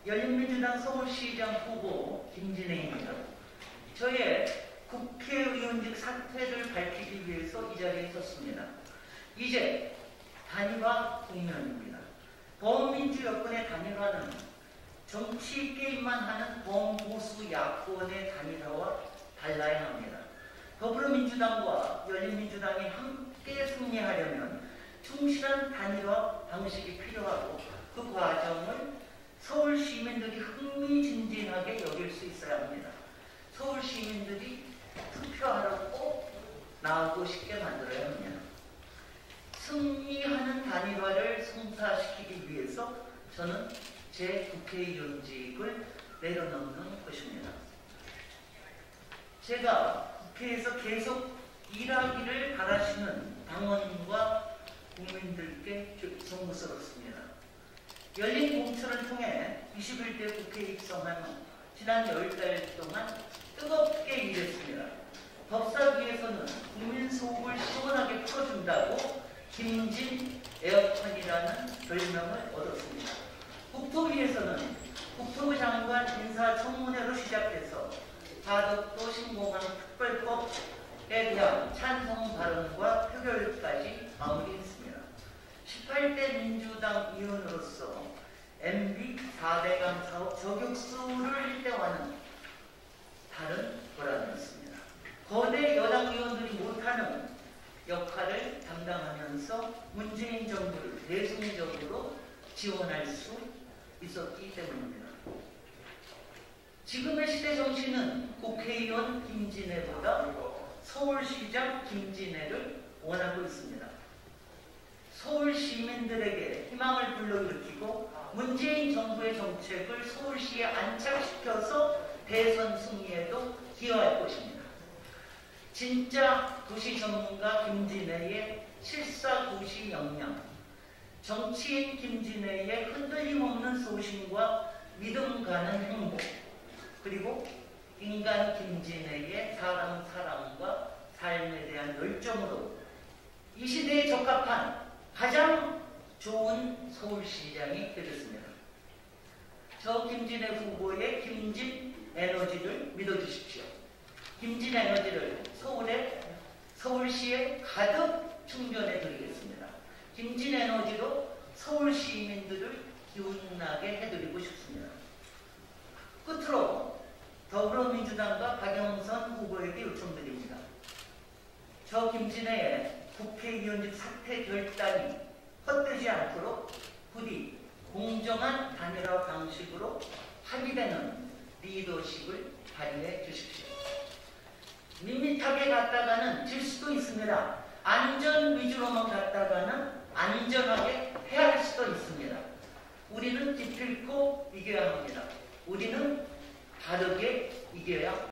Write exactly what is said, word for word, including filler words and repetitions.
열린민주당 서울시장 후보 김진애입니다. 저의 국회의원직 사퇴를 밝히기 위해서 이 자리에 섰습니다. 이제 단일화 국면입니다. 범민주 여권의 단일화는 정치 게임만 하는 범보수 야권의 단일화와 달라야 합니다. 더불어민주당과 열린민주당이 함께 승리하려면 충실한 단일화 방식이 필요하고 그 과정을 서울 시민들이 흥미진진하게 여길 수 있어야 합니다. 서울 시민들이 투표하러 꼭 나오고 싶게 만들어야 합니다. 승리하는 단일화를 성사시키기 위해서 저는 제 국회의원직을 내려놓는 것입니다. 제가 국회에서 계속 일하기를 바라시는 당원과 국민들께 송구스럽습니다. 열린 공천을 통해 이십일 대 국회에 입성한 지난 열 달 동안 뜨겁게 일했습니다. 법사위에서는 국민 속을 시원하게 풀어준다고 김진 에어컨이라는 별명을 얻었습니다. 국토위에서는 국토부 장관 인사청문회로 시작해서 가덕도 신공항 특별법에 대한 찬성 발언과 표결까지 마무리했습니다. 십팔 대 민주당 의원으로서 엠비 사 대강 사업 저격수를 일대화하는 다른 보람이었습니다. 거대 여당 의원들이 못하는 역할을 담당하면서 문재인 정부를 대승적으로 지원할 수 있었기 때문입니다. 지금의 시대 정치는 국회의원 김진애보다 서울시장 김진애를 원하고 있습니다. 서울 시민들에게 희망을 불러일으키고 문재인 정부의 정책을 서울시에 안착시켜서 대선 승리에도 기여할 것입니다. 진짜 도시 전문가 김진애의 실사도시 역량, 정치인 김진애의 흔들림 없는 소신과 믿음 가는 행복, 그리고 인간 김진애의 사람 사랑과 삶에 대한 열정으로 이 시대에 적합한 가장 좋은 서울시장이 되겠습니다. 저 김진애 후보의 김진 에너지를 믿어주십시오. 김진 에너지를 서울에, 서울시에 가득 충전해 드리겠습니다. 김진 에너지로 서울 시민들을 기운나게 해드리고 싶습니다. 끝으로 더불어민주당과 박영선 후보에게 요청드립니다. 저 김진애의 국회의원직 사퇴 결단이 헛되지 않도록 부디 공정한 단일화 방식으로 합의되는 리더십을 발휘해 주십시오. 밋밋하게 갔다가는 질 수도 있습니다. 안전 위주로만 갔다가는 안전하게 패할 수도 있습니다. 우리는 기필코 이겨야 합니다. 우리는 다르게 이겨야